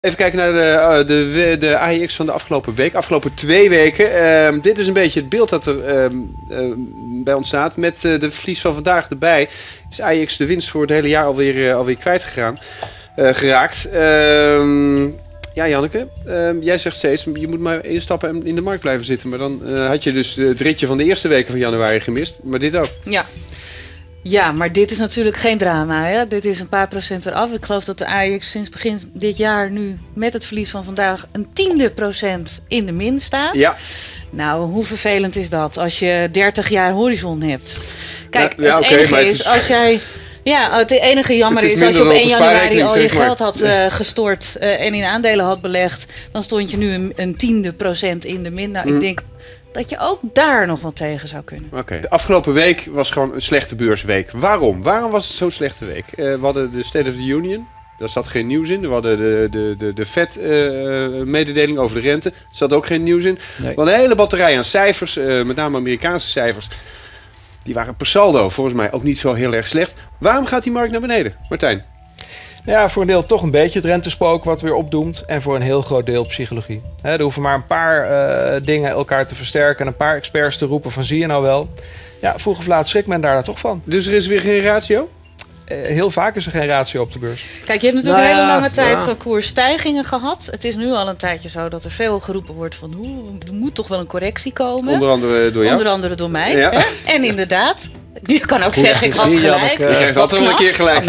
Even kijken naar de AEX van de afgelopen week. Afgelopen 2 weken. Dit is een beetje het beeld dat er bij ontstaat. Met de verlies van vandaag erbij is AEX de winst voor het hele jaar alweer geraakt. Ja, Janneke, jij zegt steeds, je moet maar instappen en in de markt blijven zitten. Maar dan had je dus het ritje van de eerste weken van januari gemist. Maar dit ook. Ja, maar dit is natuurlijk geen drama. Hè? Dit is een paar procent eraf. Ik geloof dat de AEX sinds begin dit jaar nu met het verlies van vandaag een 10% in de min staat. Ja. Nou, hoe vervelend is dat als je 30 jaar horizon hebt? Kijk, het enige is als jij... Ja, het enige jammer is als je op 1 januari al je geld had gestort en in aandelen had belegd, dan stond je nu een 10% in de min. Nou, ik denk dat je ook daar nog wel tegen zou kunnen. Oké. De afgelopen week was gewoon een slechte beursweek. Waarom? Waarom was het zo'n slechte week? We hadden de State of the Union. Daar zat geen nieuws in. We hadden de Fed-mededeling over de rente. Daar zat ook geen nieuws in. Nee. We hadden een hele batterij aan cijfers, met name Amerikaanse cijfers. Die waren per saldo volgens mij ook niet zo heel erg slecht. Waarom gaat die markt naar beneden, Martijn? Ja, voor een deel toch een beetje het rentespook wat weer opdoemt. En voor een heel groot deel psychologie. Er hoeven maar een paar dingen elkaar te versterken. En een paar experts te roepen van zie je nou wel. Ja, vroeg of laat schrikt men daar toch van. Dus er is weer geen ratio? Heel vaak is er geen ratio op de beurs. Kijk, je hebt natuurlijk een hele lange tijd van koersstijgingen gehad. Het is nu al een tijdje zo dat er veel geroepen wordt van er moet toch wel een correctie komen. Onder andere door jou. Onder andere door mij. Ja. Hè? En inderdaad, je kan ook zeggen ik had gelijk. Je krijgt altijd wel een keer gelijk.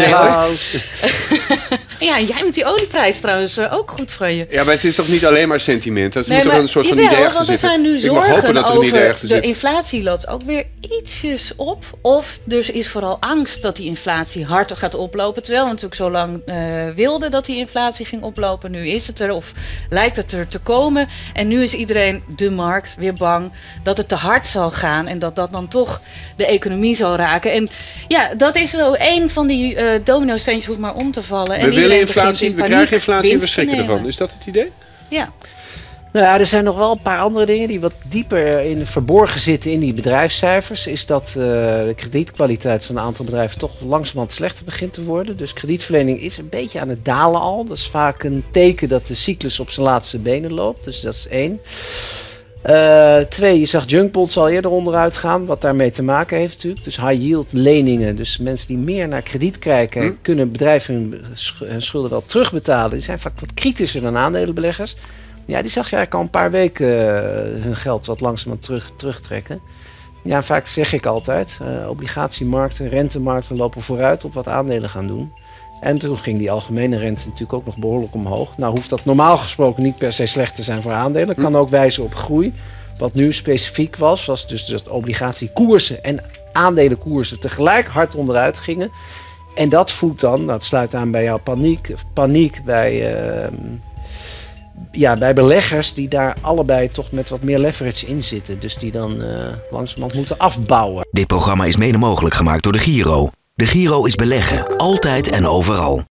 Ja, en jij met die olieprijs trouwens ook goed van je. Ja, maar het is toch niet alleen maar sentiment? Het moet toch een soort van idee achter zitten? Want er zijn nu zorgen over de inflatie loopt ook weer ietsjes op. Of er is vooral angst dat die inflatie harder gaat oplopen. Terwijl we natuurlijk zo lang wilden dat die inflatie ging oplopen. Nu is het er of lijkt het er te komen. En nu is iedereen, de markt, weer bang dat het te hard zal gaan. En dat dan toch de economie zal raken. En ja, dat is zo één van die domino-steentjes hoeft maar om te vallen. We willen inflatie, we krijgen inflatie en we schrikken ervan. Is dat het idee? Ja. Nou ja, er zijn nog wel een paar andere dingen die wat dieper verborgen zitten in die bedrijfscijfers. Is dat de kredietkwaliteit van een aantal bedrijven toch langzamerhand slechter begint te worden. Dus kredietverlening is een beetje aan het dalen al. Dat is vaak een teken dat de cyclus op zijn laatste benen loopt. Dus dat is 1. 2, je zag junkbonds al eerder onderuit gaan, wat daarmee te maken heeft natuurlijk. Dus high yield leningen, dus mensen die meer naar krediet kijken, kunnen bedrijven hun schulden wel terugbetalen. Die zijn vaak wat kritischer dan aandelenbeleggers. Ja, die zag je eigenlijk al een paar weken hun geld wat langzamerhand terugtrekken. Ja, vaak zeg ik altijd, obligatiemarkten, rentemarkten lopen vooruit op wat aandelen gaan doen. En toen ging die algemene rente natuurlijk ook nog behoorlijk omhoog. Nou hoeft dat normaal gesproken niet per se slecht te zijn voor aandelen. Kan ook wijzen op groei. Wat nu specifiek was dus dat obligatiekoersen en aandelenkoersen tegelijk hard onderuit gingen. En dat voedt dan, nou het sluit aan bij jouw paniek bij beleggers die daar allebei toch met wat meer leverage in zitten. Dus die dan langzamerhand moeten afbouwen. Dit programma is mede mogelijk gemaakt door de Giro. De Giro is beleggen, altijd en overal.